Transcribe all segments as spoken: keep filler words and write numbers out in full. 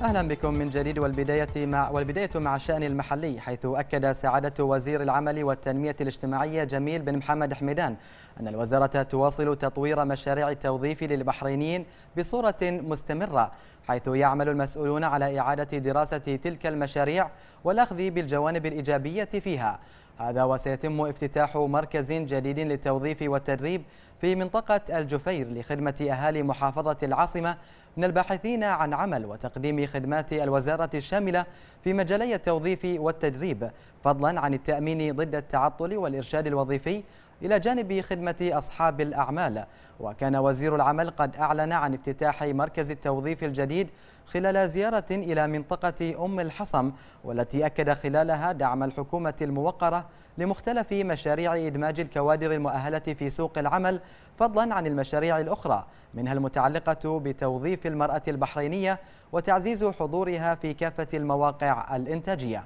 أهلا بكم من جديد، والبداية مع والبداية مع الشأن المحلي، حيث أكد سعادة وزير العمل والتنمية الاجتماعية جميل بن محمد حميدان أن الوزارة تواصل تطوير مشاريع التوظيف للبحرينيين بصورة مستمرة، حيث يعمل المسؤولون على إعادة دراسة تلك المشاريع والأخذ بالجوانب الإيجابية فيها. هذا وسيتم افتتاح مركز جديد للتوظيف والتدريب في منطقة الجفير لخدمة أهالي محافظة العاصمة من الباحثين عن عمل وتقديم خدمات الوزارة الشاملة في مجالي التوظيف والتدريب، فضلا عن التأمين ضد التعطل والإرشاد الوظيفي إلى جانب خدمة أصحاب الأعمال. وكان وزير العمل قد أعلن عن افتتاح مركز التوظيف الجديد خلال زيارة إلى منطقة أم الحصم، والتي أكد خلالها دعم الحكومة الموقرة لمختلف مشاريع إدماج الكوادر المؤهلة في سوق العمل، فضلا عن المشاريع الأخرى منها المتعلقة بتوظيف المرأة البحرينية وتعزيز حضورها في كافة المواقع الإنتاجية.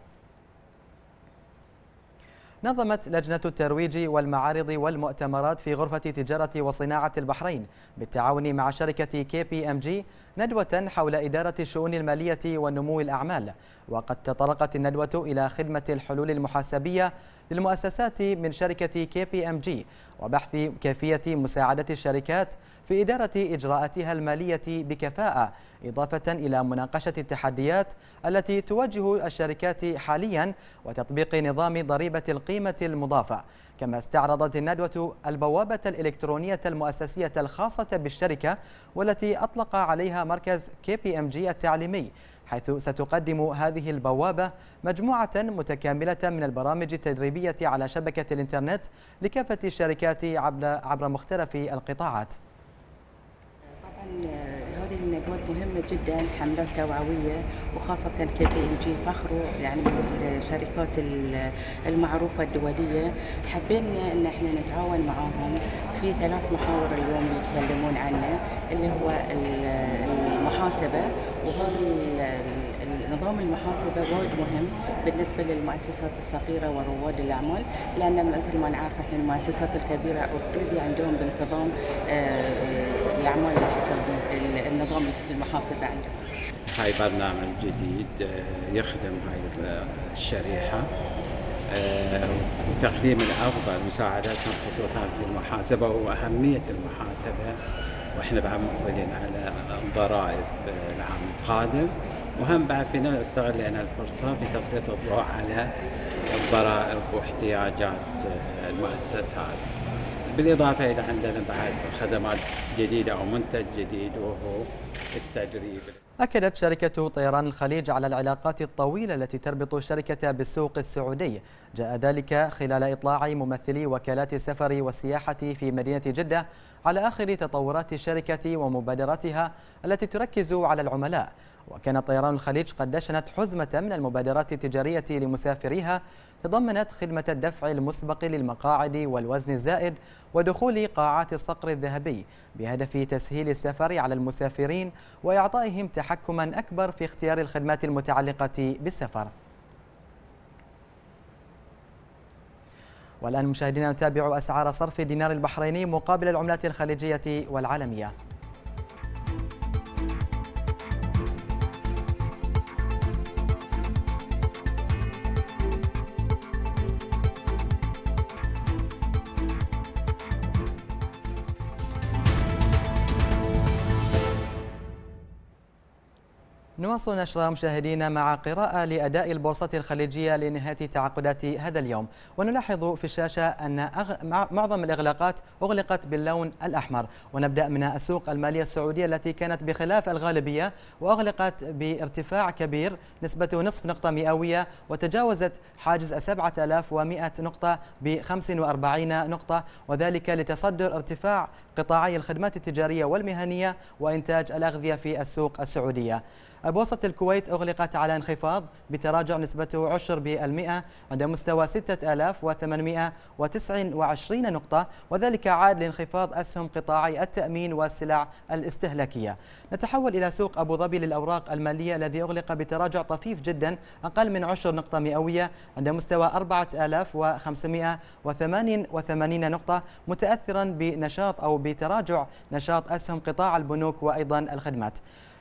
نظمت لجنة الترويج والمعارض والمؤتمرات في غرفة تجارة وصناعة البحرين بالتعاون مع شركة كي بي إم جي ندوة حول إدارة الشؤون المالية ونمو الأعمال، وقد تطرقت الندوة إلى خدمة الحلول المحاسبية للمؤسسات من شركة كي بي إم جي وبحث كيفية مساعدة الشركات في إدارة إجراءاتها المالية بكفاءة، إضافة إلى مناقشة التحديات التي تواجه الشركات حاليا وتطبيق نظام ضريبة القيمة المضافة. كما استعرضت الندوة البوابة الإلكترونية المؤسسية الخاصة بالشركة والتي أطلق عليها مركز كي بي إم جي التعليمي، حيث ستقدم هذه البوابة مجموعة متكاملة من البرامج التدريبية على شبكة الإنترنت لكافة الشركات عبر مختلف القطاعات. طبعا هذه الندوات مهمة جدا، حملات توعوية، وخاصة كي بي إم جي فخر يعني من الشركات المعروفة الدولية. حبينا ان احنا نتعاون معاهم في ثلاث محاور اليوم يتكلمون عنه، اللي هو المحاسبة. وهذا نظام المحاسبة وايد مهم بالنسبة للمؤسسات الصغيرة ورواد الأعمال، لأن مثل ما نعرف احنا المؤسسات الكبيرة اوريدي عندهم بانتظام الأعمال الحسابية، النظام المحاسبة عندهم. هاي برنامج جديد يخدم هاي الشريحة وتقديم الأفضل مساعدتهم خصوصا في المحاسبة وأهمية المحاسبة، وإحنا بعد مقبلين على الضرائب العام القادم، وهم بعد فينا نستغل لنا الفرصة في تسليط الضوء على الضرائب واحتياجات المؤسسات، بالإضافة إلى عندنا بعد خدمات جديدة أو منتج جديد وهو التدريب. أكدت شركة طيران الخليج على العلاقات الطويلة التي تربط الشركة بالسوق السعودي، جاء ذلك خلال إطلاع ممثلي وكالات السفر والسياحة في مدينة جدة على آخر تطورات الشركة ومبادراتها التي تركز على العملاء. وكان طيران الخليج قد دشنت حزمة من المبادرات التجارية لمسافريها تضمنت خدمة الدفع المسبق للمقاعد والوزن الزائد ودخول قاعات الصقر الذهبي بهدف تسهيل السفر على المسافرين وإعطائهم تحكما أكبر في اختيار الخدمات المتعلقة بالسفر. والآن مشاهدينا نتابع أسعار صرف الدينار البحريني مقابل العملات الخليجية والعالمية. نواصل نشرة مشاهدينا مع قراءة لأداء البورصة الخليجية لنهاية تعاقدات هذا اليوم، ونلاحظ في الشاشة أن أغ... معظم الإغلاقات أغلقت باللون الأحمر. ونبدأ من السوق المالية السعودية التي كانت بخلاف الغالبية وأغلقت بارتفاع كبير نسبته نصف نقطة مئوية، وتجاوزت حاجز سبعة آلاف ومئة نقطة ب خمس وأربعين نقطة، وذلك لتصدر ارتفاع قطاعي الخدمات التجارية والمهنية وإنتاج الأغذية في السوق السعودية. بورصة الكويت أغلقت على انخفاض بتراجع نسبته عشر بالمئة عند مستوى ستة آلاف وثمانمئة وتسعة وعشرين نقطة، وذلك عاد لانخفاض أسهم قطاعي التأمين والسلع الاستهلاكية. نتحول إلى سوق أبو ظبي للأوراق المالية الذي أغلق بتراجع طفيف جدا أقل من عشر نقطة مئوية عند مستوى أربعة آلاف وخمسمئة وثمانية وثمانين نقطة، متأثرا بنشاط أو بتراجع نشاط أسهم قطاع البنوك وأيضا الخدمات.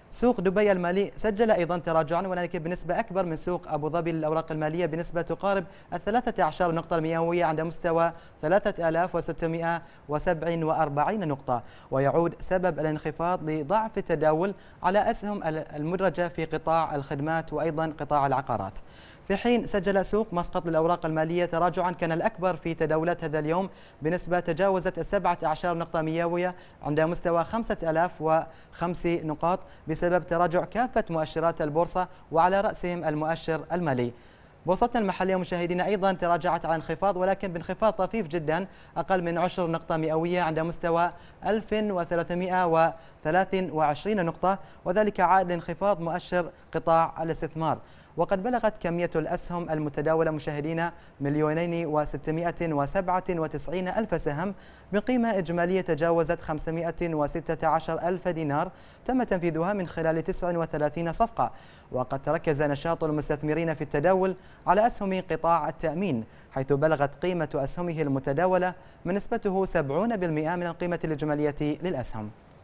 سوق دبي المالي سجل أيضا تراجعا ولكن بنسبة أكبر من سوق أبو ظبي للأوراق المالية بنسبة تقارب الثلاثة عشر نقطة المئوية عند مستوى ثلاثة آلاف وستمئة وسبعة وأربعين نقطة. ويعود سبب الانخفاض لضعف التداول على أسهم المدرجة في قطاع الخدمات وأيضا قطاع العقارات. في حين سجل سوق مسقط للأوراق المالية تراجعا كان الأكبر في تداولات هذا اليوم بنسبة تجاوزت السبعة عشر نقطة مئوية عند مستوى خمسة آلاف وخمس نقاط بسبب تراجع كافة مؤشرات البورصة وعلى رأسهم المؤشر المالي. بورصتنا المحلية مشاهدينا أيضا تراجعت على انخفاض ولكن بانخفاض طفيف جدا أقل من عشر نقطة مئوية عند مستوى ألف وثلاثمئة وثلاث وعشرين نقطة، وذلك عائد لانخفاض مؤشر قطاع الاستثمار. وقد بلغت كمية الأسهم المتداولة مشاهدينا مليونين وستمئة وسبعة وتسعين ألف سهم بقيمة إجمالية تجاوزت خمسمئة وستة عشر ألف دينار تم تنفيذها من خلال تسع وثلاثين صفقة. وقد تركز نشاط المستثمرين في التداول على أسهم قطاع التأمين حيث بلغت قيمة أسهمه المتداولة من نسبته سبعين بالمئة من القيمة الإجمالية للأسهم.